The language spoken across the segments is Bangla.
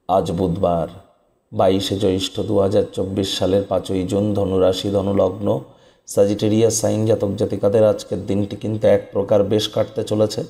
আজ বুধবার 22শে জ্যৈষ্ঠ 2024 সালের 5ই জুন। ধনুরাশি, ধনুলগ্ন, স্যাজিটেরিয়াস সাইন জাতক জাতিকাদের আজকের দিনটি কিন্তু এক প্রকার বেশ কাটতে চলেছে।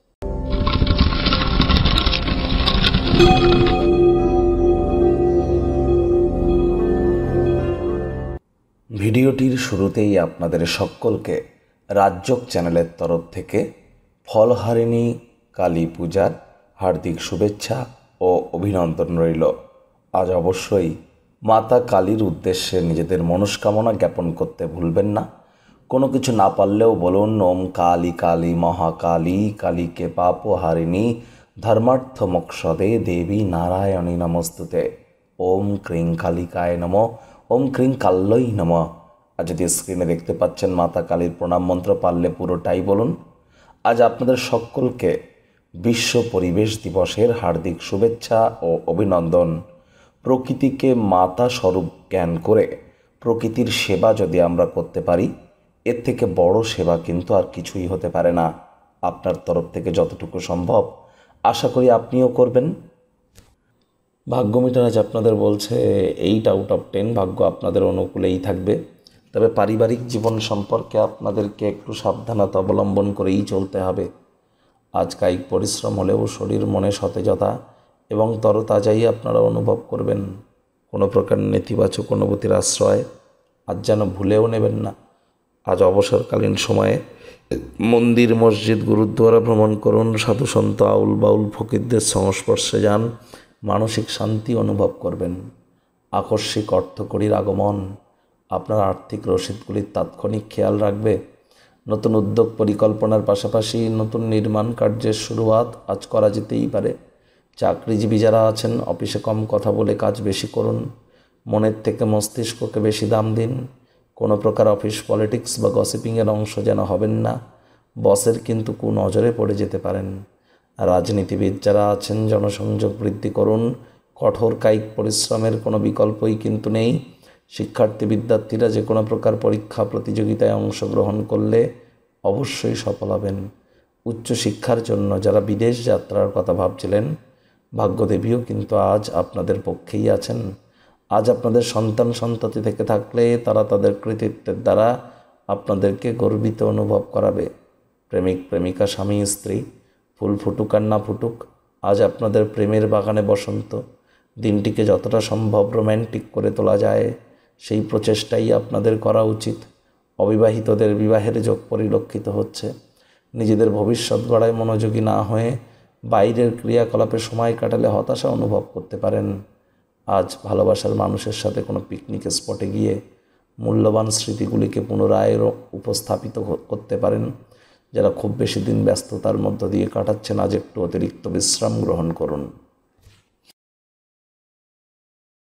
ভিডিওটির শুরুতেই আপনাদের সকলকে রাজযোগ চ্যানেলের তরফ থেকে ফলহারিণী কালী পূজার হার্দিক শুভেচ্ছা ও অভিনন্দন রইল। আজ অবশ্যই মাতা কালীর উদ্দেশ্যে নিজেদের মনস্কামনা জ্ঞাপন করতে ভুলবেন না। কোনো কিছু না পারলেও বলুন ওম কালী কালী মহাকালী কালীকে পাপহারিণী ধর্মার্থ মোক্ষদে দেবী নারায়ণী নমস্তুতে। ওম ক্রিং কালিকায় নম, ওম ক্রিং কাল্যই নম। আর যদি স্ক্রিনে দেখতে পাচ্ছেন মাতা কালীর প্রণাম মন্ত্র, পারলে পুরোটাই বলুন। আজ আপনাদের সকলকে বিশ্ব পরিবেশ দিবসের হার্দিক শুভেচ্ছা ও অভিনন্দন। প্রকৃতিকে মাতা স্বরূপ জ্ঞান করে প্রকৃতির সেবা যদি আমরা করতে পারি, এর থেকে বড় সেবা কিন্তু আর কিছুই হতে পারে না। আপনার তরফ থেকে যতটুকু সম্ভব আশা করি আপনিও করবেন। ভাগ্য মিটার আজ আপনাদের বলছে 8 আউট অফ 10 ভাগ্য আপনাদের অনুকূলেই থাকবে। তবে পারিবারিক জীবন সম্পর্কে আপনাদেরকে একটু সাবধানতা অবলম্বন করেই চলতে হবে। আজ কায়িক পরিশ্রম হলেও শরীর মনে সতেজতা এবং তরতাজাই আপনারা অনুভব করবেন। কোনো প্রকার নেতিবাচক অনুভূতির আশ্রয় আজ যেন ভুলেও নেবেন না। আজ অবসরকালীন সময়ে মন্দির, মসজিদ, গুরুদ্বারা ভ্রমণ করুন, সাধুসন্ত, আউল বাউল ফকিরদের সংস্পর্শে যান, মানসিক শান্তি অনুভব করবেন। আকস্মিক অর্থকড়ির আগমন আপনার আর্থিক রসিদগুলির তাৎক্ষণিক খেয়াল রাখবে। নতুন উদ্যোগ পরিকল্পনার পাশাপাশি নতুন নির্মাণ কার্যের শুরুয়াত আজ করা যেতেই পারে। চাকরিজীবী যারা আছেন, অফিসে কম কথা বলে কাজ বেশি করুন। মনের থেকে মস্তিষ্ককে বেশি দাম দিন। কোনো প্রকার অফিস পলিটিক্স বা গসিপিংয়ের অংশ যেন হবেন না। বসের কিন্তু কুনজরে পড়ে যেতে পারেন। রাজনীতিবিদ যারা আছেন, জনসংযোগ বৃদ্ধি করুন। কঠোর কায়িক পরিশ্রমের কোনো বিকল্পই কিন্তু নেই। বিদ্যার্থীরা যে কোনো প্রকার পরীক্ষা প্রতিযোগিতায় অংশগ্রহণ করলে অবশ্যই সফল হবেন। উচ্চশিক্ষার জন্য যারা বিদেশ যাত্রার কথা ভাবছিলেন, ভাগ্যদেবীও কিন্তু আজ আপনাদের পক্ষেই আছেন। আজ আপনাদের সন্তান সন্ততি থেকে থাকলে তারা তাদের কৃতিত্বের দ্বারা আপনাদেরকে গর্বিত অনুভব করাবে। প্রেমিক প্রেমিকা, স্বামী স্ত্রী, ফুল ফুটুক আর না ফুটুক, আজ আপনাদের প্রেমের বাগানে বসন্ত। দিনটিকে যতটা সম্ভব রোম্যান্টিক করে তোলা যায় সেই প্রচেষ্টাই আপনাদের করা উচিত। অবিবাহিতদের বিবাহের যোগ পরিলক্ষিত হচ্ছে। নিজেদের ভবিষ্যৎ গড়ায় মনোযোগী না হয়ে বাইরের ক্রিয়াকলাপে সময় কাটালে হতাশা অনুভব করতে পারেন। আজ ভালোবাসার মানুষের সাথে কোনো পিকনিক স্পটে গিয়ে মূল্যবান স্মৃতিগুলিকে পুনরায় উপস্থাপিত করতে পারেন। যারা খুব বেশি দিন ব্যস্ততার মধ্য দিয়ে কাটাচ্ছেন, আজ একটু অতিরিক্ত বিশ্রাম গ্রহণ করুন।